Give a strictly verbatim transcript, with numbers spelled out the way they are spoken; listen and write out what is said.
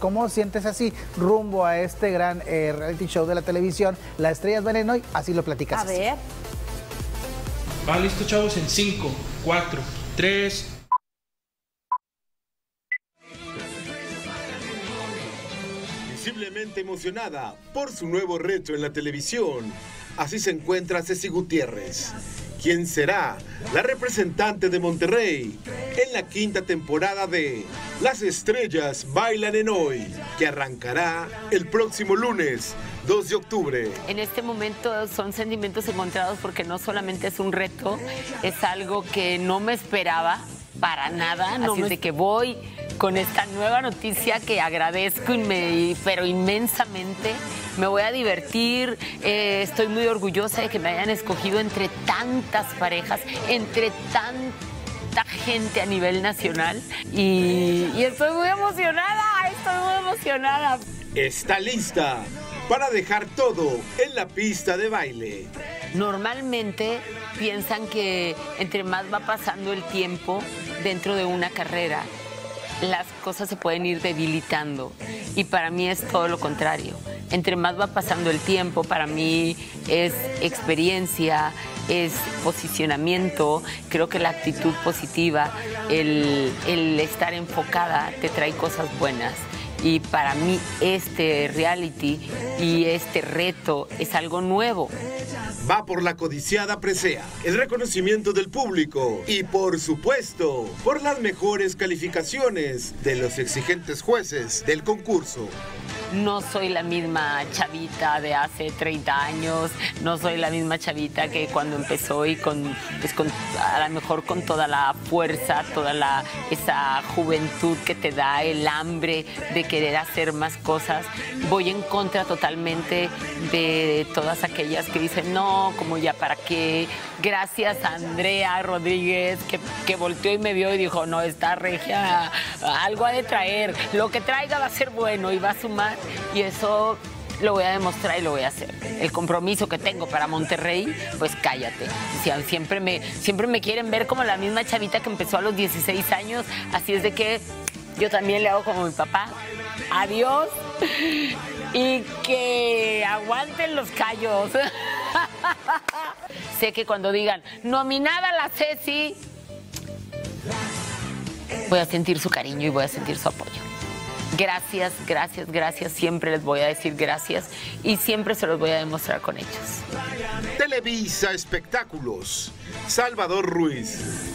cómo sientes así rumbo a este gran eh, reality show de la televisión, Las Estrellas Bailan Hoy, así lo platicas. A así. ver. Va, listo, chavos, en cinco, cuatro, tres... Visiblemente emocionada por su nuevo reto en la televisión, así se encuentra Ceci Gutiérrez, quien será la representante de Monterrey en la quinta temporada de Las Estrellas Bailan en Hoy, que arrancará el próximo lunes dos de octubre. En este momento son sentimientos encontrados porque no solamente es un reto, es algo que no me esperaba para nada, no así me... de que voy con esta nueva noticia que agradezco, inme... pero inmensamente. Me voy a divertir, eh, estoy muy orgullosa de que me hayan escogido entre tantas parejas, entre tanta gente a nivel nacional y, y estoy muy emocionada, estoy muy emocionada. Está lista para dejar todo en la pista de baile. Normalmente piensan que entre más va pasando el tiempo dentro de una carrera, las cosas se pueden ir debilitando y para mí es todo lo contrario. Entre más va pasando el tiempo, para mí es experiencia, es posicionamiento. Creo que la actitud positiva, el, el estar enfocada te trae cosas buenas. Y para mí este reality y este reto es algo nuevo. Va por la codiciada presea, el reconocimiento del público y, por supuesto, por las mejores calificaciones de los exigentes jueces del concurso. No soy la misma chavita de hace treinta años, no soy la misma chavita que cuando empezó y con, pues con a lo mejor con toda la fuerza, toda la, esa juventud que te da el hambre de querer hacer más cosas. Voy en contra totalmente de todas aquellas que dicen, no, como ya para qué. Gracias a Andrea Rodríguez que, que volteó y me vio y dijo, no, esta regia algo ha de traer, lo que traiga va a ser bueno y va a sumar. Y eso lo voy a demostrar y lo voy a hacer. El compromiso que tengo para Monterrey, pues cállate. Siempre me, siempre me quieren ver como la misma chavita que empezó a los dieciséis años, así es de que yo también le hago como mi papá. Adiós y que aguanten los callos. Sé que cuando digan, nominada la Ceci, voy a sentir su cariño y voy a sentir su apoyo. Gracias, gracias, gracias. Siempre les voy a decir gracias y siempre se los voy a demostrar con hechos. Televisa Espectáculos, Salvador Ruiz.